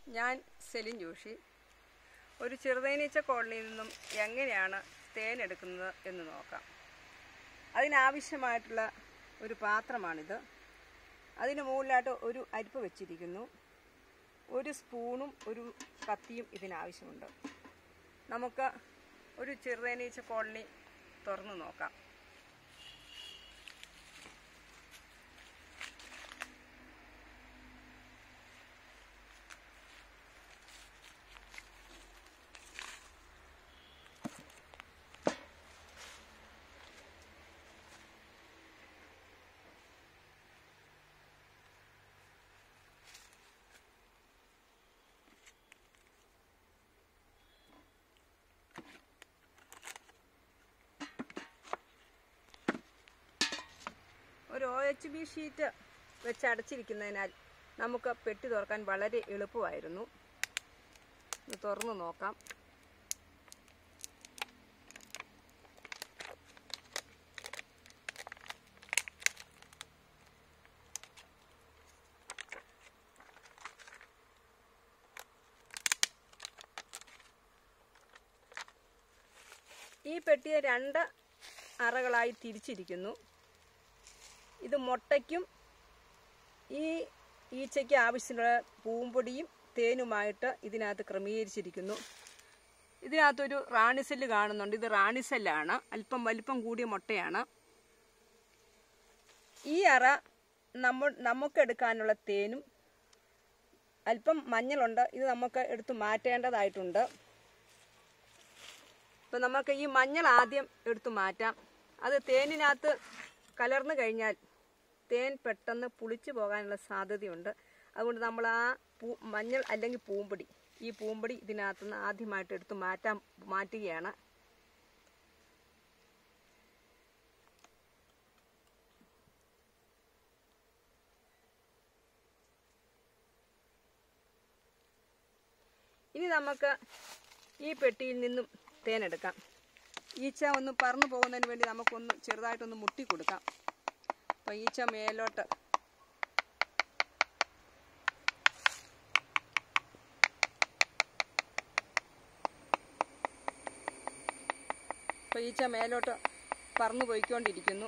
ഞാൻ സെലിൻ ജോഷി. ഒരു ചെറുതേനീച്ച കോളനിയിൽ നിന്നും എങ്ങനെയാണ് തേൻ എടുക്കുന്നത് എന്ന് നോക്കാം. അതിനാവശ്യമായിട്ടുള്ള ഒരു പാത്രമാണിത്. അതിന് മുകളിലായിട്ട് ഒരു അരിപ്പ് വെച്ചിരിക്കുന്നു. ഒരു സ്പൂണും ഒരു കത്തിയും ഇതിനാവശ്യമുണ്ട്. നമുക്ക് ഒരു ചെറുതേനീച്ച കോളനി തുറന്നു നോക്കാം. ഒരു OHB ഷീറ്റ് വെച്ച് അടച്ചിരിക്കുന്നതിനാൽ നമുക്ക് പെട്ടി തുറക്കാൻ വളരെ എളുപ്പമായിരുന്നു. ഇത് തുറന്നു നോക്കാം. ഈ പെട്ടിയെ 2 അറകളായി തിരിച്ചിരിക്കുന്നു. ഇത് മുട്ടയ്ക്കും ഈ ഈച്ചയ്ക്ക് ആവശ്യമുള്ള പൂമ്പൊടിയും തേനുമായിട്ട് ഇതിനകത്ത് ക്രമീകരിച്ചിരിക്കുന്നു. ഇതിനകത്തൊരു റാണിസെല്ല് കാണുന്നുണ്ട്. ഇത് റാണിസെല്ലാണ്. അല്പം വലിപ്പം കൂടിയ മുട്ടയാണ്. ഈ അറ നമുക്കെടുക്കാനുള്ള തേനും അല്പം മഞ്ഞളുണ്ട്. ഇത് നമുക്ക് എടുത്ത് മാറ്റേണ്ടതായിട്ടുണ്ട്. ഇപ്പം നമുക്ക് ഈ മഞ്ഞൾ ആദ്യം എടുത്തു മാറ്റാം. അത് തേനിനകത്ത് കലർന്നു കഴിഞ്ഞാൽ തേൻ പെട്ടെന്ന് പുളിച്ചു പോകാനുള്ള സാധ്യതയുണ്ട്. അതുകൊണ്ട് നമ്മൾ ആ മഞ്ഞൾ അല്ലെങ്കിൽ പൂമ്പൊടി, ഈ പൂമ്പൊടി ഇതിനകത്തുനിന്ന് ആദ്യമായിട്ട് എടുത്ത് മാറ്റുകയാണ്. ഇനി നമുക്ക് ഈ പെട്ടിയിൽ നിന്നും തേനെടുക്കാം. ഈച്ച ഒന്ന് പറന്നു പോകുന്നതിന് വേണ്ടി നമുക്കൊന്ന് ചെറുതായിട്ടൊന്ന് മുട്ടി കൊടുക്കാം. അപ്പോൾ ഈച്ച മേലോട്ട് പറന്നു പോയിക്കൊണ്ടിരിക്കുന്നു.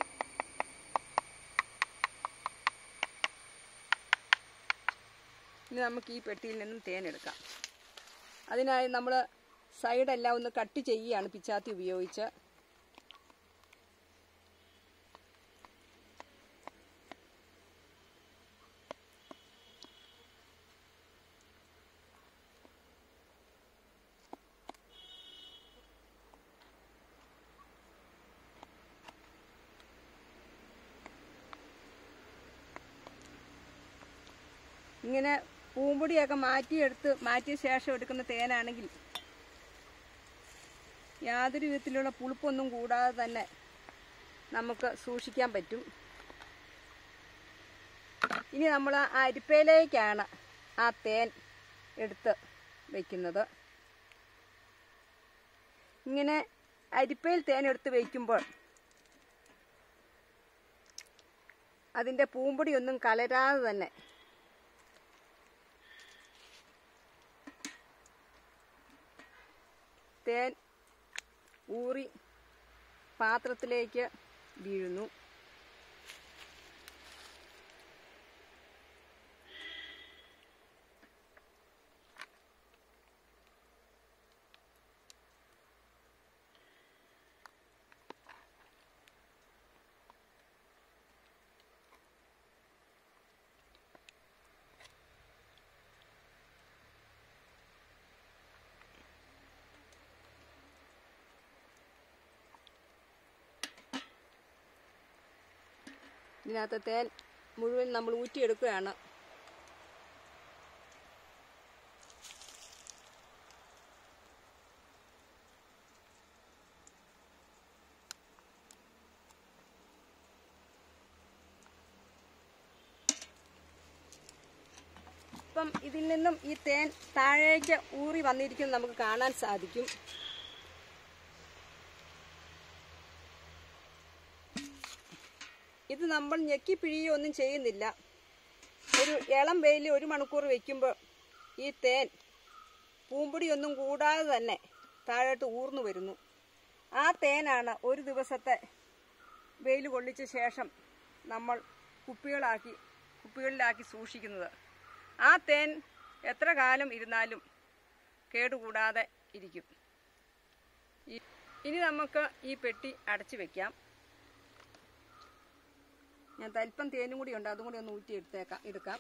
ഇനി നമുക്ക് ഈ പെട്ടിയിൽ നിന്നും തേനെടുക്കാം. അതിനായി നമ്മൾ സൈഡെല്ലാം ഒന്ന് കട്ട് ചെയ്യുകയാണ് പിച്ചാത്തി ഉപയോഗിച്ച്. ഇങ്ങനെ പൂമ്പൊടിയൊക്കെ മാറ്റിയ ശേഷം എടുക്കുന്ന തേനാണെങ്കിൽ യാതൊരു വിധത്തിലുള്ള പുളിപ്പൊന്നും കൂടാതെ തന്നെ നമുക്ക് സൂക്ഷിക്കാൻ പറ്റും. ഇനി നമ്മൾ ആ അരിപ്പയിലേക്കാണ് ആ തേൻ എടുത്ത് വയ്ക്കുന്നത്. ഇങ്ങനെ അരിപ്പയിൽ തേൻ എടുത്ത് വയ്ക്കുമ്പോൾ അതിൻ്റെ പൂമ്പൊടിയൊന്നും കലരാതെ തന്നെ തേൻ ഊറി പാത്രത്തിലേക്ക് വീഴുന്നു. ഇതിനകത്ത് തേൻ മുഴുവൻ നമ്മൾ ഊറ്റിയെടുക്കുകയാണ്. ഇപ്പം ഇതിൽ നിന്നും ഈ തേൻ താഴേക്ക് ഊറി വന്നിരിക്കുന്നത് നമുക്ക് കാണാൻ സാധിക്കും. ഇത് നമ്മൾ ഞെക്കി പിഴിയൊന്നും ചെയ്യുന്നില്ല. ഒരു ഇളം വെയിൽ 1 മണിക്കൂർ വയ്ക്കുമ്പോൾ ഈ തേൻ പൂമ്പൊടിയൊന്നും കൂടാതെ തന്നെ താഴോട്ട് ഊർന്നു വരുന്നു. ആ തേനാണ് ഒരു ദിവസത്തെ വെയിൽ കൊള്ളിച്ച ശേഷം നമ്മൾ കുപ്പികളിലാക്കി സൂക്ഷിക്കുന്നത്. ആ തേൻ എത്ര കാലം ഇരുന്നാലും കേടുകൂടാതെ ഇരിക്കും. ഇനി നമുക്ക് ഈ പെട്ടി അടച്ചു വെക്കാം. ഞാൻ തൽപ്പം തേനും കൂടി ഉണ്ട്, അതും കൂടി ഒന്ന് ഊറ്റി എടുക്കാം.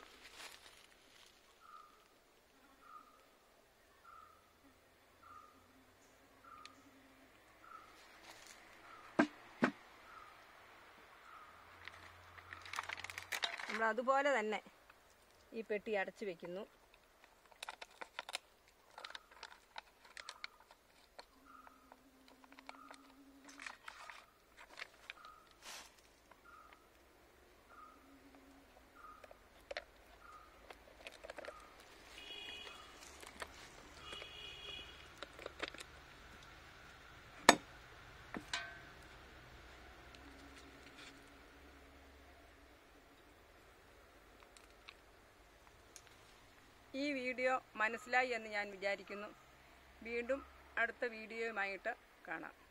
നമ്മൾ അതുപോലെ തന്നെ ഈ പെട്ടി അടച്ചു വെക്കുന്നു. ഈ വീഡിയോ മനസ്സിലായി എന്ന് ഞാൻ വിചാരിക്കുന്നു. വീണ്ടും അടുത്ത വീഡിയോയുമായിട്ട് കാണാം.